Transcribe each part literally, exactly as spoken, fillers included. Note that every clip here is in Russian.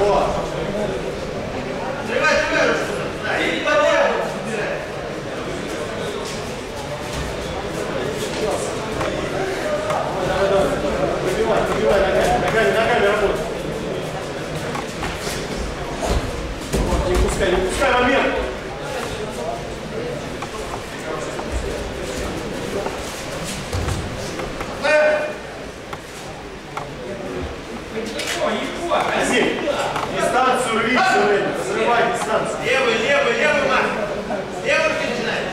Вот. Открывай, открывай руку. Да, и не подъем. Давай, давай. Пробивай, пробивай ногами. Ногами, ногами работай. Вот, не пускай, не пускай момент. Азим, дистанцию рви все время, разрывай дистанцию. Левый, левый, левый, Марк. Левый руки начинай.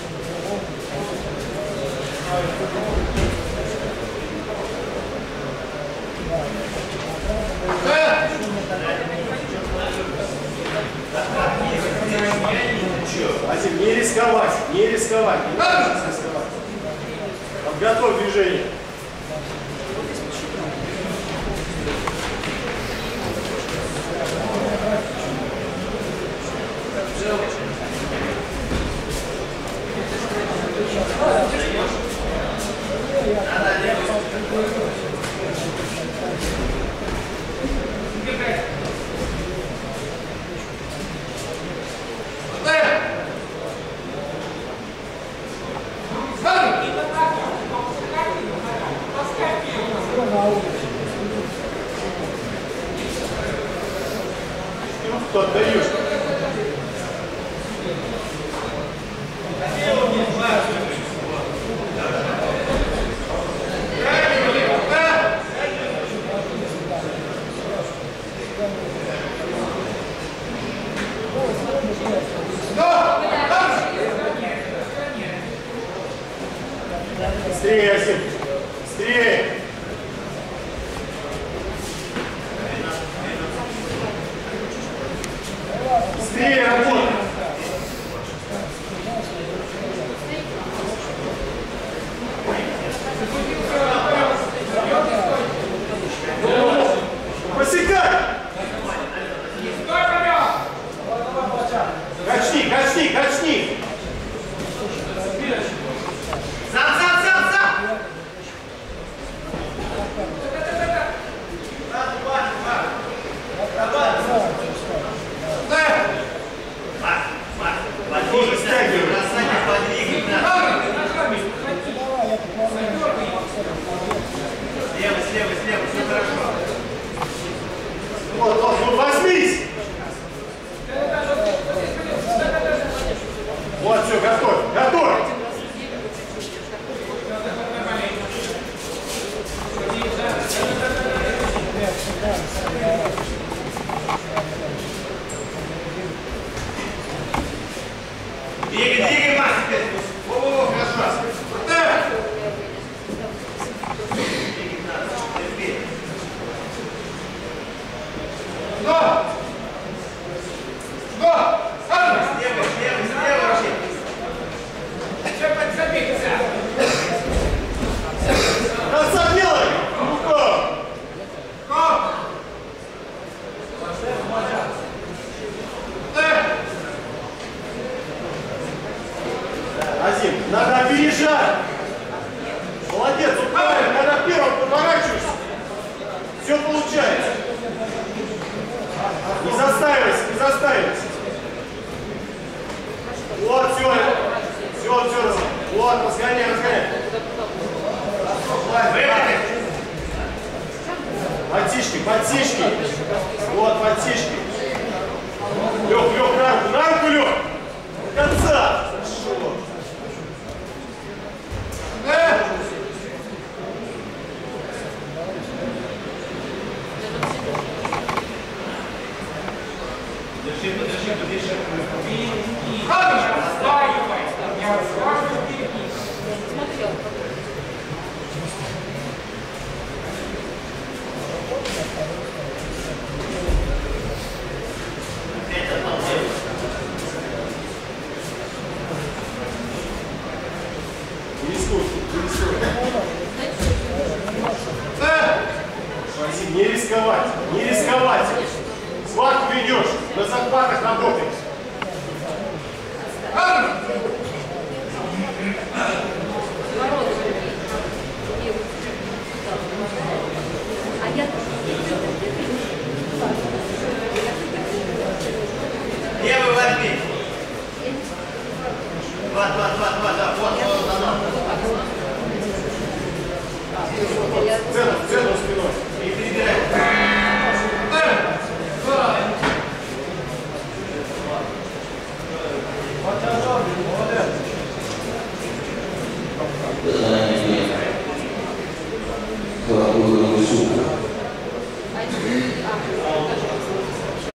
Азим, не рисковать, не рисковать, не рисковать. Подготовь движение. Кто отдаешь? Быстрее, Азим! Быстрее! Быстрее работай! Посекай! Качни, качни, качни! Сам, сам, сам, сам! Тоже стягивай. Бросание подвигать надо. Слева, слева, слева, все хорошо. Вот, вот, вот, возьмись! Вот, все, готовь, готовь! Двигай, двигай, Макс, теперь. О, хорошо. Двигать надо, терпи. Но! Но! Слева, слева, слева вообще. Что подсобиться? Красава делай! Ну-ка! Коп! Азим, надо опережать! Молодец, вот правильно, когда первым поворачиваешься, все получается. Не застаивайся, не застаивайся. Вот, все, все, все, вот, разгоняй, разгоняй. Подтишки, подтишки. Вот, подтишки. Лег, лег, на руку, на руку, лег. До конца. Хорошо. Держи, подержи, подержи. Смотрел. Не рискуй, не рискуй. Азим, не рисковать, не рисковать. Схватку ведешь, на захватах работаешь. А я тоже. Давай.